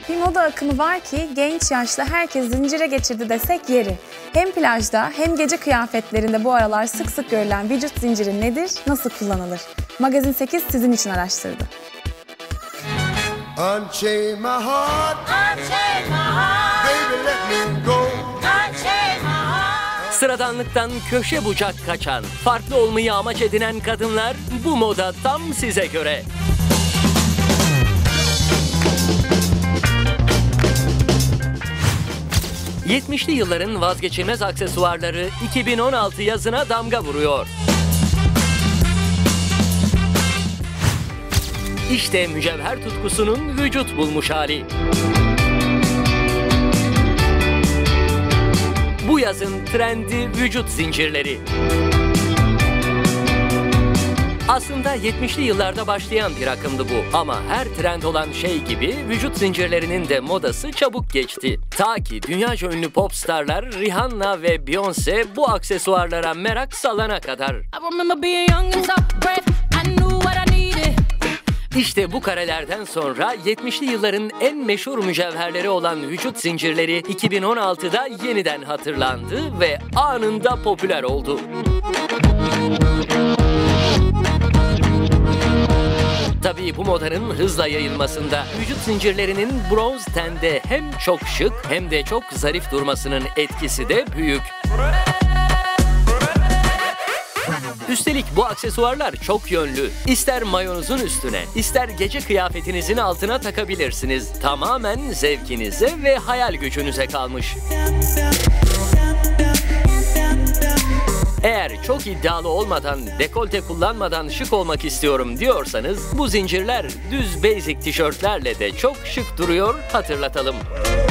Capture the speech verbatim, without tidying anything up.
Bir moda akımı var ki genç yaşlı herkes zincire geçirdi desek yeri. Hem plajda hem gece kıyafetlerinde bu aralar sık sık görülen vücut zinciri nedir, nasıl kullanılır? Magazin sekiz sizin için araştırdı. Unchain my heart, Unchain my heart, baby let me go. unchain my heart. Sıradanlıktan köşe bucak kaçan, farklı olmayı amaç edinen kadınlar, bu moda tam size göre. yetmişli yılların vazgeçilmez aksesuarları iki bin on altı yazına damga vuruyor. İşte mücevher tutkusunun vücut bulmuş hali. Bu yazın trendi vücut zincirleri. Aslında yetmişli yıllarda başlayan bir akımdı bu. Ama her trend olan şey gibi vücut zincirlerinin de modası çabuk geçti. Ta ki dünyaca ünlü pop starlar Rihanna ve Beyoncé bu aksesuarlara merak salana kadar. İşte bu karelerden sonra yetmişli yılların en meşhur mücevherleri olan vücut zincirleri iki bin on altıda yeniden hatırlandı ve anında popüler oldu. Tabii bu modanın hızla yayılmasında vücut zincirlerinin bronz tende hem çok şık hem de çok zarif durmasının etkisi de büyük. Üstelik bu aksesuarlar çok yönlü. İster mayonuzun üstüne, ister gece kıyafetinizin altına takabilirsiniz. Tamamen zevkinize ve hayal gücünüze kalmış. Eğer çok iddialı olmadan, dekolte kullanmadan şık olmak istiyorum diyorsanız bu zincirler düz basic tişörtlerle de çok şık duruyor, hatırlatalım.